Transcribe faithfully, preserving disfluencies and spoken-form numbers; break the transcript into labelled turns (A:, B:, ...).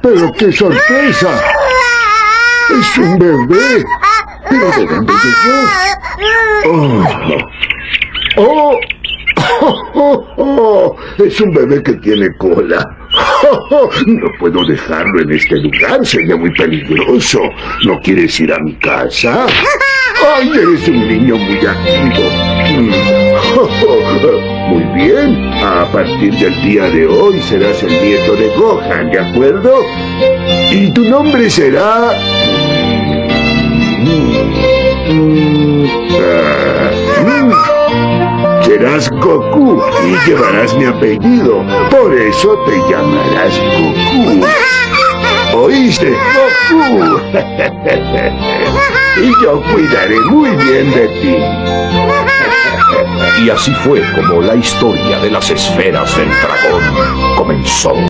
A: ¡Pero qué sorpresa! ¡Es un bebé! ¿Pero de dónde llegó? ¡Oh, no! ¡Oh! ¡Oh, oh, oh! Es un bebé que tiene cola. ¡Oh, oh! No puedo dejarlo en este lugar, sería muy peligroso. ¿No quieres ir a mi casa? ¡Ay, eres un niño muy activo! ¡Oh, oh! Muy bien, a partir del día de hoy serás el nieto de Gohan, ¿de acuerdo? Y tu nombre será... Serás Goku y llevarás mi apellido. Por eso te llamarás Goku. ¿Oíste? Goku. Y yo cuidaré muy bien de ti.
B: Y así fue como la historia de las esferas del dragón comenzó.